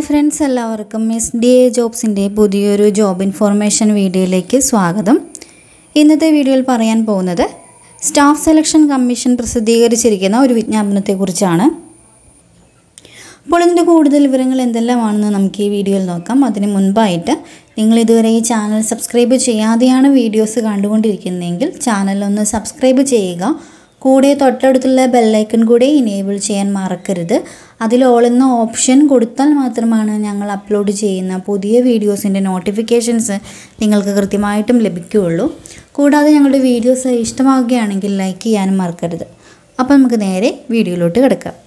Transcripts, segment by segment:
Hi friends, എല്ലാവർക്കും SDA ജോബ്സിൻ്റെ പുതിയൊരു ജോബ് ഇൻഫോർമേഷൻ വീഡിയോയിലേക്ക് സ്വാഗതം. ഇന്നത്തെ വീഡിയോയിൽ പറയാൻ പോകുന്നത് സ്റ്റാഫ് സെലക്ഷൻ കമ്മീഷൻ പ്രസിദ്ധീകരിച്ചിരിക്കുന്ന ഒരു വിജ്ഞാപനത്തെക്കുറിച്ചാണ്. അപ്പോൾ ഇതിൻ്റെ കൂടുതൽ വിവരങ്ങൾ എന്തെല്ലാമാണെന്ന് നമുക്ക് ഈ വീഡിയോയിൽ നോക്കാം. അതിന് മുൻപായിട്ട് നിങ്ങൾ ഇതുവരെ ഈ ചാനൽ സബ്സ്ക്രൈബ് ചെയ്യാതെയാണ് വീഡിയോസ് കണ്ടുകൊണ്ടിരിക്കുന്നതെങ്കിൽ ചാനലൊന്ന് സബ്സ്ക്രൈബ് ചെയ്യുക. കൂടെ തൊട്ടടുത്തുള്ള ബെല്ലൈക്കൺ കൂടെ ഇനേബിൾ ചെയ്യാൻ മറക്കരുത്. അതിൽ ഓൾ എന്ന ഓപ്ഷൻ കൊടുത്താൽ മാത്രമാണ് ഞങ്ങൾ അപ്ലോഡ് ചെയ്യുന്ന പുതിയ വീഡിയോസിൻ്റെ നോട്ടിഫിക്കേഷൻസ് നിങ്ങൾക്ക് കൃത്യമായിട്ടും ലഭിക്കുകയുള്ളൂ. കൂടാതെ ഞങ്ങളുടെ വീഡിയോസ് ഇഷ്ടമാവുകയാണെങ്കിൽ ലൈക്ക് ചെയ്യാനും മറക്കരുത്. അപ്പോൾ നമുക്ക് നേരെ വീഡിയോയിലോട്ട് കിടക്കാം.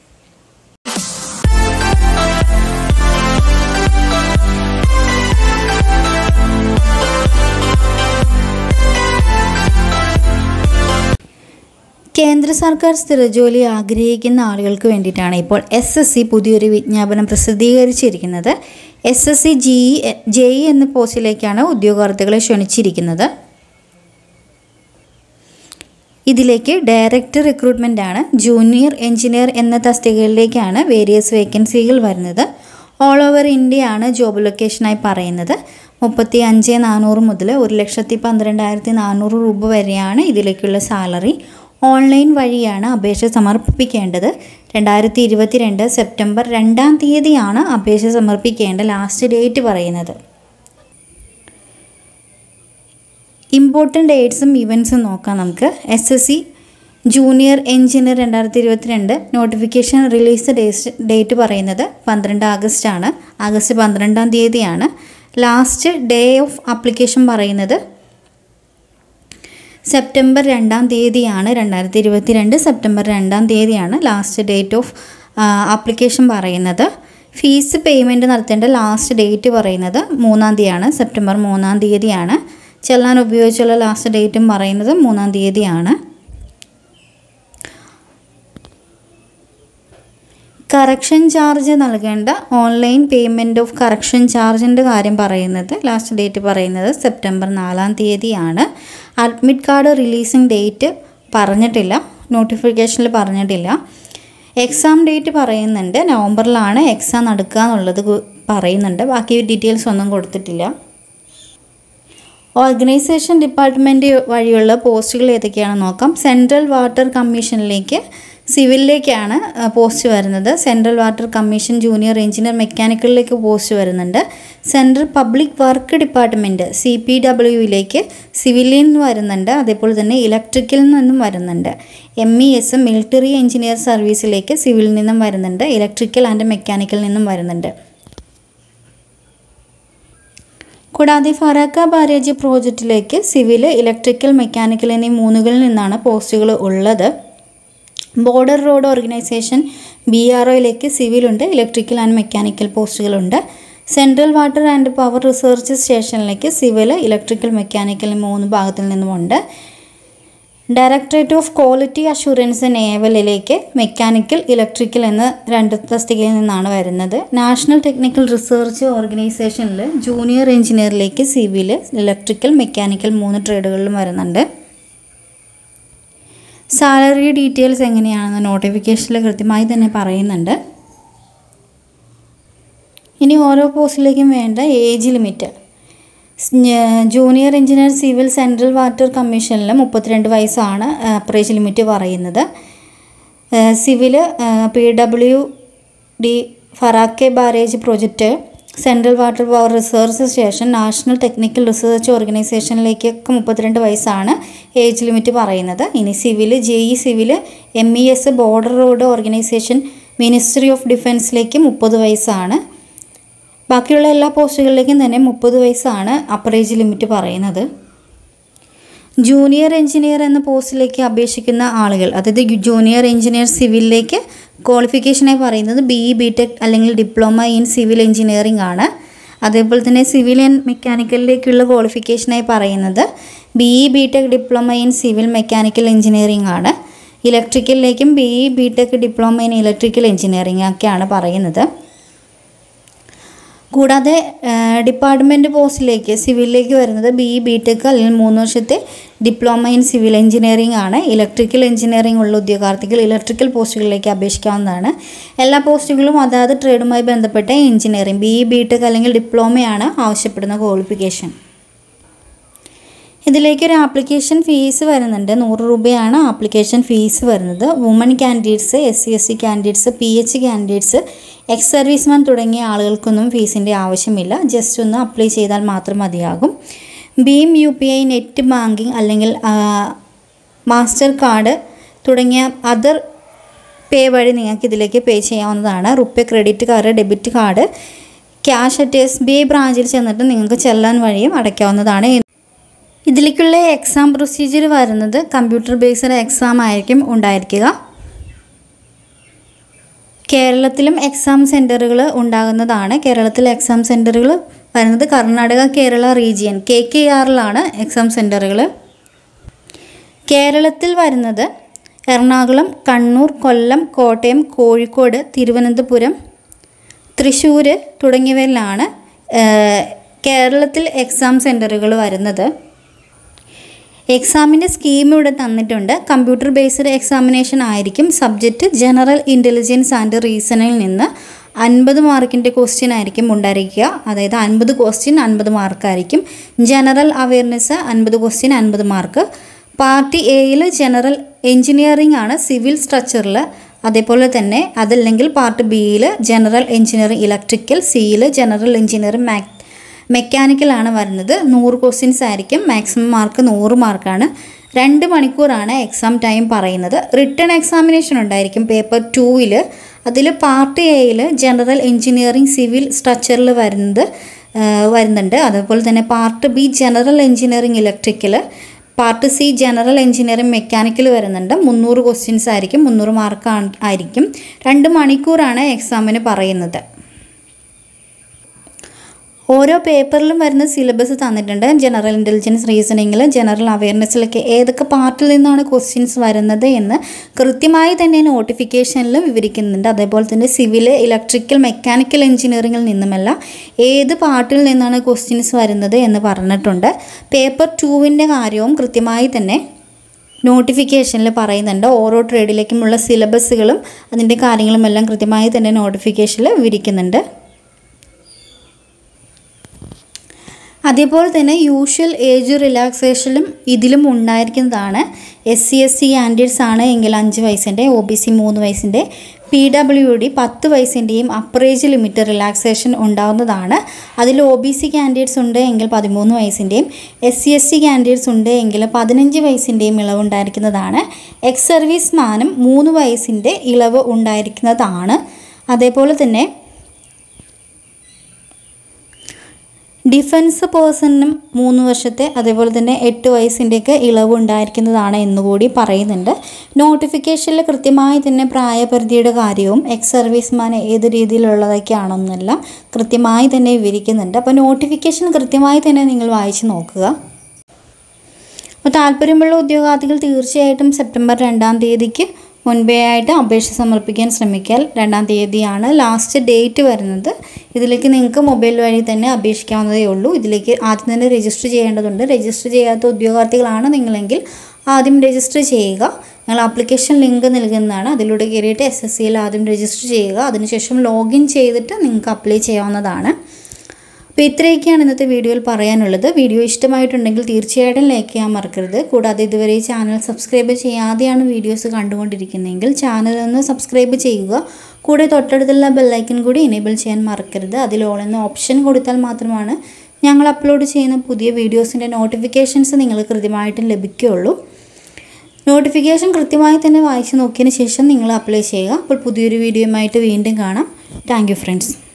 കേന്ദ്ര സർക്കാർ സ്ഥിരജോലി ആഗ്രഹിക്കുന്ന ആളുകൾക്ക് വേണ്ടിയിട്ടാണ് ഇപ്പോൾ SSC പുതിയൊരു വിജ്ഞാപനം പ്രസിദ്ധീകരിച്ചിരിക്കുന്നത്. SSC JE എന്ന പോസ്റ്റിലേക്കാണ് ഉദ്യോഗാർത്ഥികളെ ക്ഷണിച്ചിരിക്കുന്നത്. ഇതിലേക്ക് ഡയറക്റ്റ് റിക്രൂട്ട്മെൻ്റ് ആണ്. ജൂനിയർ എഞ്ചിനീയർ എന്ന തസ്തികകളിലേക്കാണ് വേരിയസ് വേക്കൻസികൾ വരുന്നത്. ഓൾ ഓവർ ഇന്ത്യ ആണ് ജോബ് ലൊക്കേഷനായി പറയുന്നത്. 35,400 മുതൽ 1,12,400 രൂപ വരെയാണ് ഇതിലേക്കുള്ള സാലറി. ഓൺലൈൻ വഴിയാണ് അപേക്ഷ സമർപ്പിക്കേണ്ടത്. 2022 സെപ്റ്റംബർ 2-ാം തീയതിയാണ് അപേക്ഷ സമർപ്പിക്കേണ്ട ലാസ്റ്റ് ഡേറ്റ് പറയുന്നത്. ഇമ്പോർട്ടൻ്റ് ഡേറ്റ്സും ഇവൻറ്റ്സും നോക്കാം നമുക്ക്. SSC junior engineer 2022 notification release date പറയുന്നത് 12 ആഗസ്റ്റ് ആണ്. ആഗസ്റ്റ് 12-ാം തീയതിയാണ്. ലാസ്റ്റ് ഡേ ഓഫ് ആപ്ലിക്കേഷൻ പറയുന്നത് സെപ്റ്റംബർ 2-ാം തീയതിയാണ്. 2022 സെപ്റ്റംബർ 2-ാം തീയതിയാണ് ലാസ്റ്റ് ഡേറ്റ് ഓഫ് ആപ്ലിക്കേഷൻ പറയുന്നത്. ഫീസ് പേയ്മെൻറ്റ് നടത്തേണ്ട ലാസ്റ്റ് ഡേറ്റ് പറയുന്നത് 3-ാം തീയതിയാണ്. സെപ്റ്റംബർ 3-ാം തീയതിയാണ്. ചെല്ലാൻ ഉപയോഗിച്ചുള്ള ലാസ്റ്റ് ഡേറ്റും പറയുന്നത് 3-ാം തീയതിയാണ്. കറക്ഷൻ ചാർജ് നൽകേണ്ട ഓൺലൈൻ പേയ്മെൻറ്റ് ഓഫ് കറക്ഷൻ ചാർജിൻ്റെ കാര്യം പറയുന്നത് ലാസ്റ്റ് ഡേറ്റ് പറയുന്നത് സെപ്റ്റംബർ 4-ാം തീയതിയാണ്. അഡ്മിറ്റ് കാർഡ് റിലീസിങ് ഡേറ്റ് പറഞ്ഞിട്ടില്ല, നോട്ടിഫിക്കേഷനിൽ പറഞ്ഞിട്ടില്ല. എക്സാം ഡേറ്റ് പറയുന്നുണ്ട്, നവംബറിലാണ് എക്സാം നടക്കുക എന്നുള്ളത് പറയുന്നുണ്ട്. ബാക്കി ഡീറ്റെയിൽസ് ഒന്നും കൊടുത്തിട്ടില്ല. ഓർഗനൈസേഷൻ ഡിപ്പാർട്ട്മെൻറ്റ് വഴിയുള്ള പോസ്റ്റുകൾ ഏതൊക്കെയാണെന്ന് നോക്കാം. സെൻട്രൽ വാട്ടർ കമ്മീഷനിലേക്ക് സിവിലിലേക്കാണ് പോസ്റ്റ് വരുന്നത്. Central water commission junior engineer മെക്കാനിക്കലിലേക്ക് പോസ്റ്റ് വരുന്നുണ്ട്. സെൻട്രൽ പബ്ലിക് വർക്ക് ഡിപ്പാർട്ട്മെൻറ്റ് CPWയിലേക്ക് സിവിലിൽ നിന്ന് വരുന്നുണ്ട്. അതേപോലെ തന്നെ ഇലക്ട്രിക്കലിൽ നിന്നും വരുന്നുണ്ട്. MES മിലിറ്ററി എഞ്ചിനീയർ സർവീസിലേക്ക് സിവിലിൽ നിന്നും വരുന്നുണ്ട്. ഇലക്ട്രിക്കൽ ആൻഡ് മെക്കാനിക്കലിൽ നിന്നും വരുന്നുണ്ട്. കൂടാതെ ഫറാക്ക ബാരേജ് പ്രോജക്റ്റിലേക്ക് സിവിൽ, ഇലക്ട്രിക്കൽ, മെക്കാനിക്കൽ എന്നീ 3കളിൽ നിന്നാണ് പോസ്റ്റുകൾ ഉള്ളത്. ബോർഡർ റോഡ് ഓർഗനൈസേഷൻ BROയിലേക്ക് സിവിലുണ്ട്, ഇലക്ട്രിക്കൽ ആൻഡ് മെക്കാനിക്കൽ പോസ്റ്റുകളുണ്ട്. Central water and power research സ്റ്റേഷനിലേക്ക് സിവിൽ, ഇലക്ട്രിക്കൽ, മെക്കാനിക്കൽ 3 ഭാഗത്തിൽ നിന്നുമുണ്ട്. ഡയറക്ടറേറ്റ് ഓഫ് ക്വാളിറ്റി അഷുറൻസ് നേവലിലേക്ക് മെക്കാനിക്കൽ, ഇലക്ട്രിക്കൽ എന്ന 2 തസ്തികയിൽ നിന്നാണ് വരുന്നത്. നാഷണൽ ടെക്നിക്കൽ റിസർച്ച് ഓർഗനൈസേഷനിൽ ജൂനിയർ എഞ്ചിനീയറിലേക്ക് സിവിൽ, ഇലക്ട്രിക്കൽ, മെക്കാനിക്കൽ 3 ട്രേഡുകളിലും വരുന്നുണ്ട്. സാലറി ഡീറ്റെയിൽസ് എങ്ങനെയാണെന്ന് നോട്ടിഫിക്കേഷനിൽ കൃത്യമായി തന്നെ പറയുന്നുണ്ട്. ഇനി ഓരോ പോസ്റ്റിലേക്കും വേണ്ട age limit. Junior engineer civil central water കമ്മീഷനിൽ 32 വയസ്സാണ് അപ്പർ ഏജ് ലിമിറ്റ് പറയുന്നത്. Civil PWD Farakka barrage project, central water power research station, national technical research ഓർഗനൈസേഷനിലേക്കൊക്കെ 32 വയസ്സാണ് ഏജ് ലിമിറ്റ് പറയുന്നത്. ഇനി civil JE civil MES border road organisation ministry of ഡിഫൻസിലേക്ക് 30 വയസ്സാണ്. ബാക്കിയുള്ള എല്ലാ പോസ്റ്റുകളിലേക്കും തന്നെ 30 വയസ്സാണ് അപ്പർ ഏജ് ലിമിറ്റ് പറയുന്നത്. ജൂനിയർ എഞ്ചിനീയർ എന്ന പോസ്റ്റിലേക്ക് അപേക്ഷിക്കുന്ന ആളുകൾ, അതായത് ജൂനിയർ എഞ്ചിനീയർ സിവിലിലേക്ക് ക്വാളിഫിക്കേഷനായി പറയുന്നത് BE BTech അല്ലെങ്കിൽ ഡിപ്ലോമ ഇൻ സിവിൽ എഞ്ചിനീയറിംഗ് ആണ്. അതേപോലെ തന്നെ സിവിൽ ആൻഡ് മെക്കാനിക്കലിലേക്കുള്ള ക്വാളിഫിക്കേഷനായി പറയുന്നത് BE BTech diploma in civil mechanical engineering ആണ്. ഇലക്ട്രിക്കലിലേക്കും BE BTech diploma in electrical engineering ഒക്കെയാണ് പറയുന്നത്. കൂടാതെ ഡിപ്പാർട്ട്മെൻറ്റ് പോസ്റ്റിലേക്ക് സിവിലിലേക്ക് വരുന്നത് BE.BTech അല്ലെങ്കിൽ 3 വർഷത്തെ ഡിപ്ലോമ ഇൻ സിവിൽ എഞ്ചിനീയറിംഗ് ആണ്. ഇലക്ട്രിക്കൽ എഞ്ചിനീയറിംഗ് ഉള്ള ഉദ്യോഗാർത്ഥികൾ ഇലക്ട്രിക്കൽ പോസ്റ്റുകളിലേക്ക് അപേക്ഷിക്കാവുന്നതാണ്. എല്ലാ പോസ്റ്റുകളും അതാത് ട്രേഡുമായി ബന്ധപ്പെട്ട എഞ്ചിനീയറിംഗ് BE.BTech അല്ലെങ്കിൽ ഡിപ്ലോമയാണ് ആവശ്യപ്പെടുന്ന ക്വാളിഫിക്കേഷൻ. ഇതിലേക്കൊരു ആപ്ലിക്കേഷൻ ഫീസ് വരുന്നുണ്ട്. 100 രൂപയാണ് ആപ്ലിക്കേഷൻ ഫീസ് വരുന്നത്. Woman candidates, SC/ST candidates, PH candidates, ex serviceman തുടങ്ങിയ ആളുകൾക്കൊന്നും ഫീസിൻ്റെ ആവശ്യമില്ല. ജസ്റ്റ് ഒന്ന് അപ്ലൈ ചെയ്താൽ മാത്രം മതിയാകും. ഭീം UPI നെറ്റ് ബാങ്കിങ് അല്ലെങ്കിൽ മാസ്റ്റർ കാർഡ് തുടങ്ങിയ അതർ പേ വഴി നിങ്ങൾക്ക് ഇതിലേക്ക് പേ ചെയ്യാവുന്നതാണ്. RuPay credit card, debit card, cash at SBI ബ്രാഞ്ചിൽ ചെന്നിട്ട് നിങ്ങൾക്ക് ചെല്ലാൻ വഴിയും അടയ്ക്കാവുന്നതാണ്. ഇതിലേക്കുള്ള എക്സാം പ്രൊസീജിയർ വരുന്നത് കമ്പ്യൂട്ടർ ബേസ്ഡ് എക്സാം ആയിരിക്കും ഉണ്ടായിരിക്കുക. കേരളത്തിലും എക്സാം സെൻറ്ററുകൾ ഉണ്ടാകുന്നതാണ്. കേരളത്തിൽ എക്സാം സെൻറ്ററുകൾ വരുന്നത് കർണാടക കേരള റീജിയൻ KKRലാണ് എക്സാം സെൻറ്ററുകൾ. കേരളത്തിൽ വരുന്നത് എറണാകുളം, കണ്ണൂർ, കൊല്ലം, കോട്ടയം, കോഴിക്കോട്, തിരുവനന്തപുരം, തൃശ്ശൂർ തുടങ്ങിയവയിലാണ് കേരളത്തിൽ എക്സാം സെൻറ്ററുകൾ വരുന്നത്. എക്സാമിൻ്റെ സ്കീം ഇവിടെ തന്നിട്ടുണ്ട്. കമ്പ്യൂട്ടർ ബേസ്ഡ് എക്സാമിനേഷൻ ആയിരിക്കും. സബ്ജക്റ്റ് ജനറൽ ഇൻ്റലിജൻസ് ആൻഡ് റീസണിൽ നിന്ന് 50 മാർക്കിൻ്റെ ക്വസ്റ്റ്യൻ ആയിരിക്കും ഉണ്ടായിരിക്കുക. അതായത് 50 ക്വസ്റ്റ്യൻ 50 മാർക്കായിരിക്കും. General awareness 50 question 50 mark. Part എയിൽ ജനറൽ എഞ്ചിനീയറിംഗ് ആണ് സിവിൽ സ്ട്രക്ചറിൽ. അതേപോലെ തന്നെ അതല്ലെങ്കിൽ പാർട്ട് ബിയിൽ ജനറൽ എഞ്ചിനീയറിംഗ് ഇലക്ട്രിക്കൽ, സിയിൽ ജനറൽ എഞ്ചിനീയറിംഗ് മെക്കാനിക്കലാണ് വരുന്നത്. 100 ക്വസ്റ്റ്യൻസ് ആയിരിക്കും. മാക്സിമം മാർക്ക് 100 മാർക്കാണ്. 2 മണിക്കൂറാണ് എക്സാം ടൈം പറയുന്നത്. റിട്ടൺ എക്സാമിനേഷൻ ഉണ്ടായിരിക്കും പേപ്പർ 2ൽ. അതിൽ പാർട്ട് എയിൽ ജനറൽ എഞ്ചിനീയറിംഗ് സിവിൽ സ്ട്രക്ചറിൽ വരുന്നുണ്ട്. അതുപോലെ തന്നെ part B general engineering electrical, part C general engineering mechanical വരുന്നുണ്ട്. 300 ക്വസ്റ്റ്യൻസ് ആയിരിക്കും. 300 മാർക്ക് ആയിരിക്കും. 2 മണിക്കൂറാണ് എക്സാമിന് പറയുന്നത്. ഓരോ പേപ്പറിലും വരുന്ന സിലബസ് തന്നിട്ടുണ്ട്. ജനറൽ ഇൻ്റലിജൻസ്, റീസണിങ്ങിൽ, ജനറൽ അവയർനെസ്സിലൊക്കെ ഏതൊക്കെ പാർട്ടിൽ നിന്നാണ് ക്വസ്റ്റ്യൻസ് വരുന്നത് എന്ന് കൃത്യമായി തന്നെ നോട്ടിഫിക്കേഷനിൽ വിവരിക്കുന്നുണ്ട്. അതേപോലെ തന്നെ സിവിൽ, ഇലക്ട്രിക്കൽ, മെക്കാനിക്കൽ എഞ്ചിനീയറിംഗിൽ നിന്നുമല്ല ഏത് പാർട്ടിൽ നിന്നാണ് ക്വസ്റ്റ്യൻസ് വരുന്നത് എന്ന് പറഞ്ഞിട്ടുണ്ട്. പേപ്പർ 2ൻ്റെ കാര്യവും കൃത്യമായി തന്നെ നോട്ടിഫിക്കേഷനിൽ പറയുന്നുണ്ട്. ഓരോ ട്രേഡിലേക്കുമുള്ള സിലബസുകളും അതിൻ്റെ കാര്യങ്ങളുമെല്ലാം കൃത്യമായി തന്നെ നോട്ടിഫിക്കേഷനിൽ വിവരിക്കുന്നുണ്ട്. അതേപോലെ തന്നെ യൂഷ്വൽ ഏജ് റിലാക്സേഷനും ഇതിലും ഉണ്ടായിരിക്കുന്നതാണ്. SC/ST കാൻഡിഡേറ്റ്സ് ആണ് എങ്കിൽ 5 വയസ്സിൻ്റെ, OBC 3 വയസ്സിൻ്റെ, PWD 10 വയസ്സിൻ്റെയും അപ്പർ ഏജ് ലിമിറ്റ് റിലാക്സേഷൻ ഉണ്ടാകുന്നതാണ്. അതിൽ OBC കാൻഡിഡേറ്റ്സ് ഉണ്ട് എങ്കിൽ 13 വയസ്സിൻ്റെയും, SC/ST കാൻഡിഡേറ്റ്സ് ഉണ്ട് എങ്കിൽ 15 വയസ്സിൻ്റെയും ഇളവ് ഉണ്ടായിരിക്കുന്നതാണ്. എക്സ് സർവീസ്മാനും 3 വയസ്സിൻ്റെ ഇളവ് ഉണ്ടായിരിക്കുന്നതാണ്. അതേപോലെ തന്നെ ഡിഫൻസ് പേഴ്സണിനും 3 വർഷത്തെ അതേപോലെ തന്നെ 8 വയസ്സിൻ്റെയൊക്കെ ഇളവ് ഉണ്ടായിരിക്കുന്നതാണ് എന്നുകൂടി പറയുന്നുണ്ട്. നോട്ടിഫിക്കേഷനിൽ കൃത്യമായി തന്നെ പ്രായപരിധിയുടെ കാര്യവും എക്സ് സർവീസ്മാൻ ഏത് രീതിയിലുള്ളതൊക്കെയാണെന്നെല്ലാം കൃത്യമായി തന്നെ വിവരിക്കുന്നുണ്ട്. അപ്പോൾ നോട്ടിഫിക്കേഷൻ കൃത്യമായി തന്നെ നിങ്ങൾ വായിച്ച് നോക്കുക. അപ്പോൾ താല്പര്യമുള്ള ഉദ്യോഗാർത്ഥികൾ തീർച്ചയായിട്ടും സെപ്റ്റംബർ 2-ാം തീയതിക്ക് മുൻപേ ആയിട്ട് അപേക്ഷ സമർപ്പിക്കാൻ ശ്രമിക്കുക. 2-ാം തീയതിയാണ് ലാസ്റ്റ് ഡേറ്റ് വരുന്നത്. ഇതിലേക്ക് നിങ്ങൾക്ക് മൊബൈൽ വഴി തന്നെ അപേക്ഷിക്കാവുന്നതേ ഉള്ളൂ. ഇതിലേക്ക് ആദ്യം തന്നെ രജിസ്റ്റർ ചെയ്യേണ്ടതുണ്ട്. രജിസ്റ്റർ ചെയ്യാത്ത ഉദ്യോഗാർത്ഥികളാണ് നിങ്ങളെങ്കിൽ ആദ്യം രജിസ്റ്റർ ചെയ്യുക. ഞങ്ങൾ ആപ്ലിക്കേഷൻ ലിങ്ക് നൽകുന്നതാണ്. അതിലൂടെ കയറിയിട്ട് SSCയിൽ ആദ്യം രജിസ്റ്റർ ചെയ്യുക. അതിനുശേഷം ലോഗിൻ ചെയ്തിട്ട് നിങ്ങൾക്ക് അപ്ലൈ ചെയ്യാവുന്നതാണ്. അപ്പോൾ ഇത്രയൊക്കെയാണ് ഇന്നത്തെ വീഡിയോയിൽ പറയാനുള്ളത്. വീഡിയോ ഇഷ്ടമായിട്ടുണ്ടെങ്കിൽ തീർച്ചയായിട്ടും ലൈക്ക് ചെയ്യാൻ മറക്കരുത്. കൂടാതെ ഇതുവരെ ഈ ചാനൽ സബ്സ്ക്രൈബ് ചെയ്യാതെയാണ് വീഡിയോസ് കണ്ടുകൊണ്ടിരിക്കുന്നതെങ്കിൽ ചാനൽ ഒന്ന് സബ്സ്ക്രൈബ് ചെയ്യുക. കൂടെ തൊട്ടടുത്തുള്ള ബെല്ലൈക്കൺ കൂടി എനേബിൾ ചെയ്യാൻ മറക്കരുത്. അതിൽ ഓൾ എന്ന ഓപ്ഷൻ കൊടുത്താൽ മാത്രമാണ് ഞങ്ങൾ അപ്ലോഡ് ചെയ്യുന്ന പുതിയ വീഡിയോസിൻ്റെ നോട്ടിഫിക്കേഷൻസ് നിങ്ങൾക്ക് കൃത്യമായിട്ടും ലഭിക്കുകയുള്ളൂ. നോട്ടിഫിക്കേഷൻ കൃത്യമായി തന്നെ വായിച്ച് നോക്കിയതിന് ശേഷം നിങ്ങൾ അപ്ലൈ ചെയ്യുക. അപ്പോൾ പുതിയൊരു വീഡിയോയുമായിട്ട് വീണ്ടും കാണാം. Thank you friends.